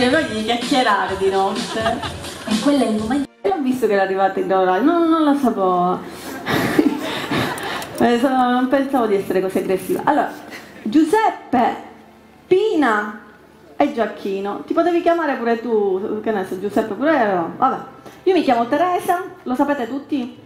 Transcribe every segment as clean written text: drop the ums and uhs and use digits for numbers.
viene voglia di chiacchierare di notte. E quello è il momento. L'ho visto che era arrivata in orario, non lo sapevo. Non pensavo di essere così aggressiva. Allora, Giuseppe, Pina e Giacchino. Ti potevi chiamare pure tu, che ne so, Giuseppe pure. Vabbè. Io mi chiamo Teresa, lo sapete tutti?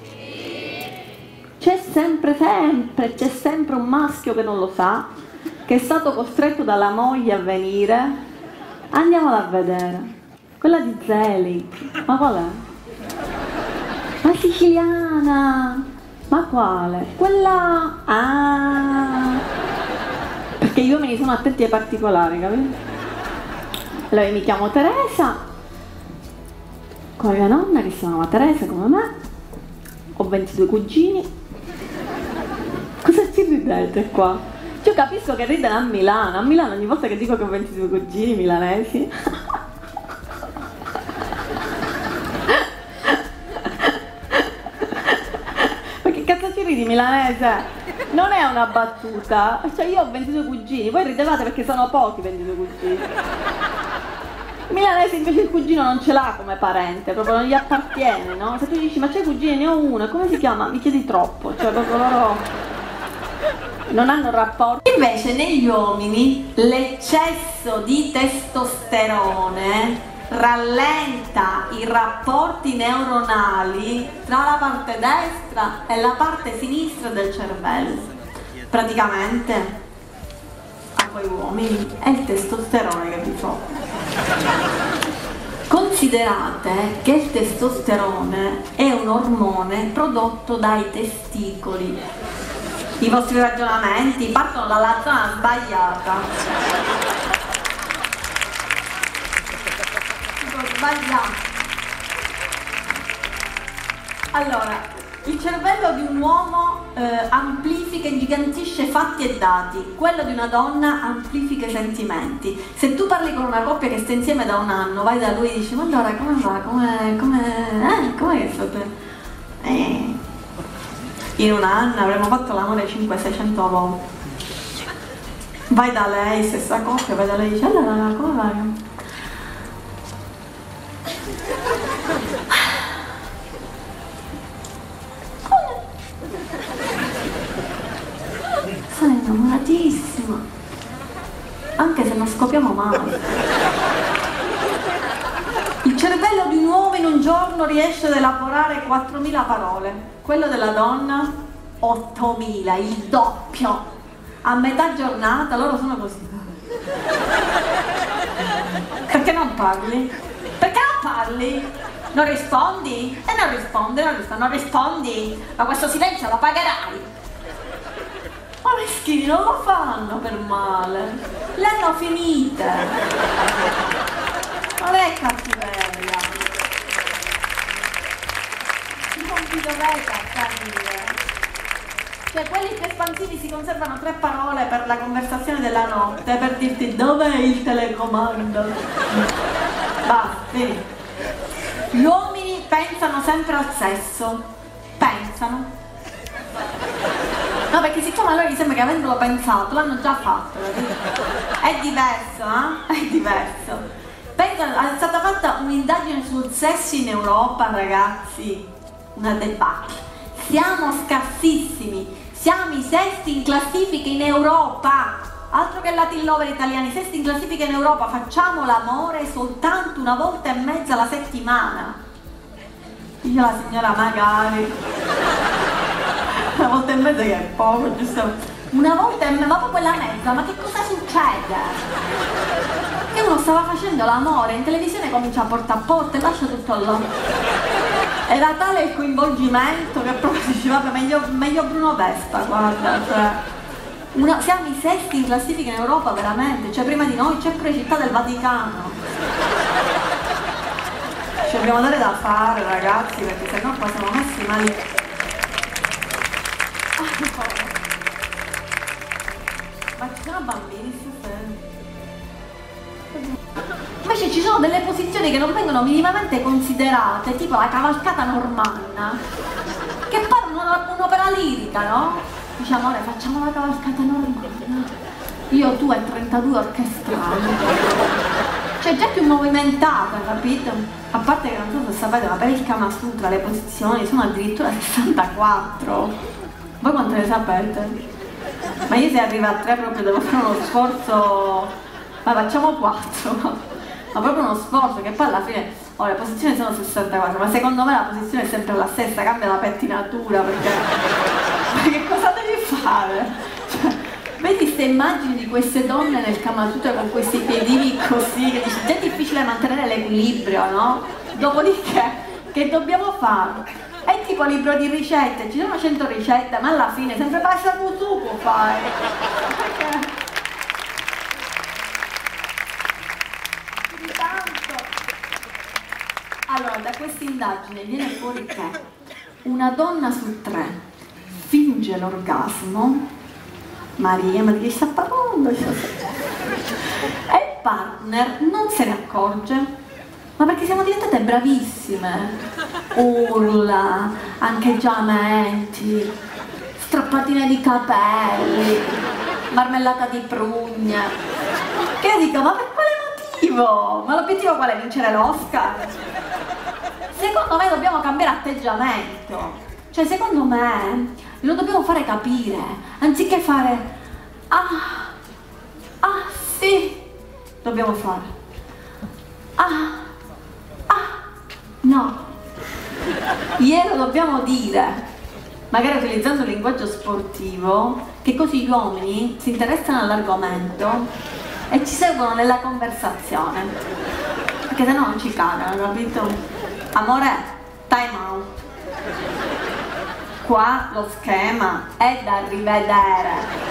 C'è sempre un maschio che non lo sa, che è stato costretto dalla moglie a venire. Andiamola a vedere. Quella di Zelig. Ma qual è? La siciliana. Ma quale? Quella... Ah! Perché gli uomini sono attenti ai particolari, capito? Allora io mi chiamo Teresa, con mia nonna che si chiama Teresa come me, ho 22 cugini. Cosa ci ridete qua? Io capisco che ridere a Milano ogni volta che dico che ho 22 cugini milanesi. Ma che cazzo ci ridi milanese? Non è una battuta, cioè io ho 22 cugini, voi ridevate perché sono pochi 22 cugini. Milanese invece il cugino non ce l'ha come parente, proprio non gli appartiene, no? Se tu dici ma c'è cugini, ne ho uno, come si chiama? Mi chiedi troppo, cioè proprio loro non hanno rapporti. Invece negli uomini l'eccesso di testosterone rallenta i rapporti neuronali tra la parte destra e la parte sinistra del cervello. Praticamente a voi uomini è il testosterone che vi fa. Considerate che il testosterone è un ormone prodotto dai testicoli. I vostri ragionamenti partono dalla zona sbagliata. Sbagliato. Allora, il cervello di un uomo amplifica e ingigantisce fatti e dati, quello di una donna amplifica i sentimenti. Se tu parli con una coppia che sta insieme da un anno, vai da lui e dici ma allora come va? Come che state? In un anno avremmo fatto l'amore 500-600 volte. Vai da lei, stessa coppia, vai da lei e dici allora come vai? Sono innamoratissima, anche se non scopriamo mai. Il cervello di un uomo in un giorno riesce ad elaborare 4.000 parole, quello della donna 8.000, il doppio. A metà giornata loro sono così. Perché non parli? Perché non parli? Non rispondi? E non rispondi, ma questo silenzio lo pagherai. Ma meschini non lo fanno per male, le hanno finite. Non è cattiveria. Non vi dovete accanire. Cioè quelli più espansivi si conservano 3 parole per la conversazione della notte, per dirti dov'è il telecomando. Basta, vedi. Gli uomini pensano sempre al sesso. Pensano. No, perché siccome a loro gli sembra che avendolo pensato l'hanno già fatto, capito? È diverso, eh? È diverso. È stata fatta un'indagine sul sesso in Europa, ragazzi, una debacle. Siamo scarsissimi, siamo i sesti in classifica in Europa, altro che Latin lover italiani, sesti in classifica in Europa, facciamo l'amore soltanto una volta e mezza alla settimana. Io la signora magari, una volta e mezza che è poco, giusto? Una volta e mezza, ma poi quella mezza, ma che cosa succede? Che uno stava facendo l'amore, in televisione comincia a porta e lascia tutto là. Era tale il coinvolgimento che proprio si diceva meglio Bruno Vespa, guarda, cioè. Siamo i sesti in classifica in Europa veramente, cioè prima di noi c'è pure Città del Vaticano. Ci dobbiamo dare da fare ragazzi, perché sennò qua siamo messi male. Ma ci sono bambini stasera? Invece ci sono delle posizioni che non vengono minimamente considerate, tipo la cavalcata normanna, che parlano un'opera lirica, no? Diciamo, ora facciamo la cavalcata normanna. Io, tu e 32 orchestrali. C'è già più movimentata, capito? A parte che non so se sapete, ma per il Kama Sutra le posizioni sono addirittura 64. Voi quante ne sapete? Ma io se arrivo a 3 proprio devo fare uno sforzo. Ma facciamo 4. Ma proprio uno sforzo che poi alla fine le posizioni sono 64, ma secondo me la posizione è sempre la stessa, cambia la pettinatura perché cosa devi fare? Cioè, vedi queste immagini di queste donne nel Kama Sutra con questi piedini così, che dici, già è difficile mantenere l'equilibrio, no? Dopodiché, che dobbiamo fare? È tipo libro di ricette, ci sono 100 ricette, ma alla fine sempre pasta può fare. Allora, da questa indagine viene fuori che una donna su 3 finge l'orgasmo. Maria, ma di chi sta parlando? E il partner non se ne accorge. Ma perché siamo diventate bravissime, urla, ancheggiamenti, strappatine di capelli, marmellata di prugne. Che io dico, ma per quale motivo? Ma l'obiettivo qual è? Vincere l'Oscar? Secondo me dobbiamo cambiare atteggiamento. Cioè, secondo me, lo dobbiamo fare capire, anziché fare, sì, dobbiamo fare, no, glielo dobbiamo dire, magari utilizzando il linguaggio sportivo, che così gli uomini si interessano all'argomento e ci seguono nella conversazione, perché sennò non ci cagano, capito? Amore, time out. Qua lo schema è da rivedere.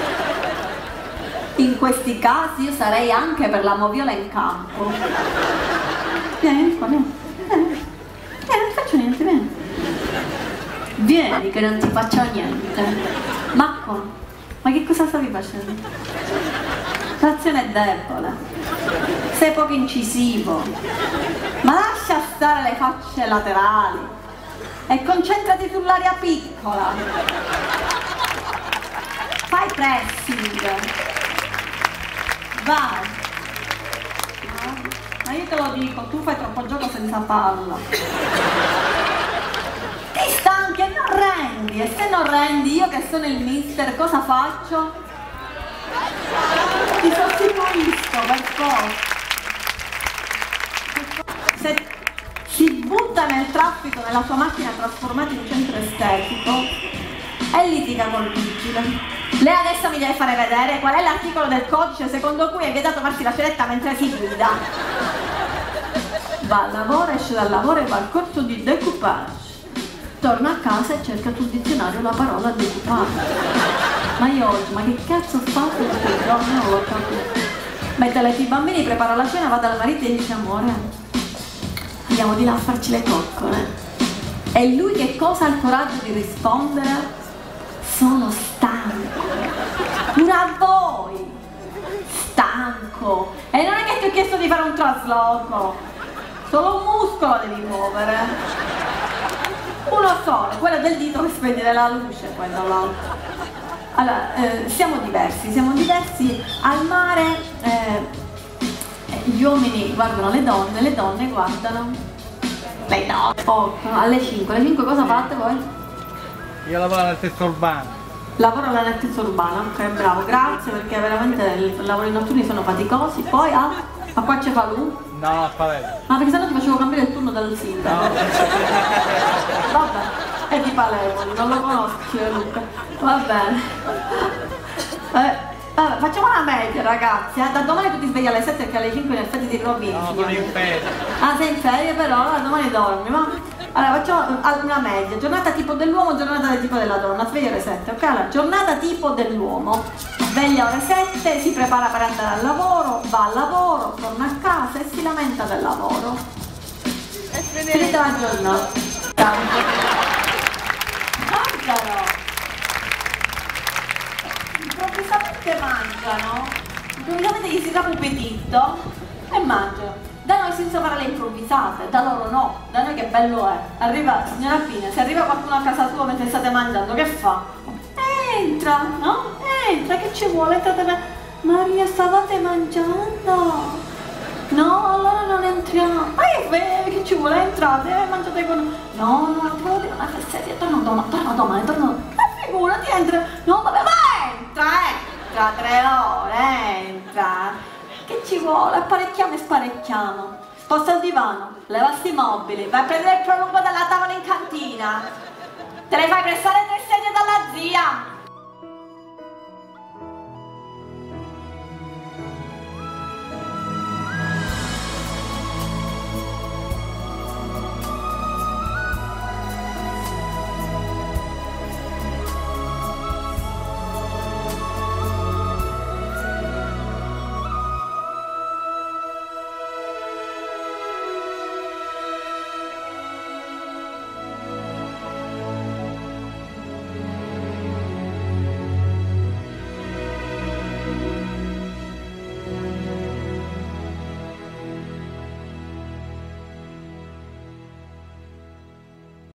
In questi casi io sarei anche per la moviola in campo. Vieni qua, vieni. Non ti faccio niente, vieni. Vieni che non ti faccio niente. Marco, ma che cosa stavi facendo? L'azione è debole. Sei poco incisivo. Ma lascia stare le facce laterali e concentrati sull'area piccola. Fai pressing. Vai. Ma io te lo dico, tu fai troppo gioco senza palla. Ti stanchi e non rendi, e se non rendi, io che sono il mister, cosa faccio? Ti sostituisco per forza. Se si butta nel traffico nella sua macchina trasformata in centro estetico e litiga col vigile. Lei adesso mi deve fare vedere qual è l'articolo del codice secondo cui è vietato farsi la ceretta mentre si guida. Va al lavoro, esce dal lavoro e va al corso di decoupage. Torna a casa e cerca sul dizionario la parola decoupage. Ma io oggi, ma che cazzo ho fatto questo giorno? Non l'ho capito. Mette a letto i bambini, prepara la cena, va dal marito e gli dice, amore, andiamo di là a farci le coccole. E lui che cosa ha il coraggio di rispondere? Sono stanco. Pure a voi. Stanco. E non è che ti ho chiesto di fare un trasloco. Solo un muscolo devi muovere. Uno solo, quello del dito per spegnere la luce, quello l'altro. Allora, siamo diversi al mare. Gli uomini guardano le donne guardano le donne. Alle 5 cosa fate voi? Io lavoro all'altezza urbana. Lavoro all'altezza urbana, ok, bravo, grazie, perché veramente i lavori notturni sono faticosi. Poi ma qua c'è Falù? No, a Palermo. Ma perché sennò ti facevo cambiare il turno dal sindaco. No. Vabbè, è di Palermo, non lo conosco, Luca. Va bene. Vabbè, facciamo una media, ragazzi. Da domani tu ti svegli alle 7 perché alle 5 in effetti ti rovini. No, sono in ferie. Ah, sei in ferie però, allora domani dormi, ma... Allora facciamo una media, giornata tipo dell'uomo, giornata tipo della donna, sveglia ore 7, ok? Allora, giornata tipo dell'uomo, sveglia ore 7, si prepara per andare al lavoro, va al lavoro, torna a casa e si lamenta del lavoro. Finita la giornata. Mangiano! Improvvisamente mangiano, improvvisamente gli si dà un appetito e mangiano. Da noi senza parole improvvisate, da loro no, da noi che bello è. Arriva, signora Pina, se arriva qualcuno a casa sua mentre state mangiando, che fa? Entra, no? Entra, che ci vuole? Maria, stavate mangiando? No, allora non entriamo. Ma che ci vuole entrare? Mangiate con... No, no, ti volevo dire una fesseria. Torna domani. Ma figurati, entra. No, vabbè, ma entra 3 ore, entra. Che ci vuole? Apparecchiamo e sparecchiamo. Sposta il divano, levasti i mobili, vai a prendere il prolungo dalla tavola in cantina. Te le fai prestare 3 sedie dalla zia.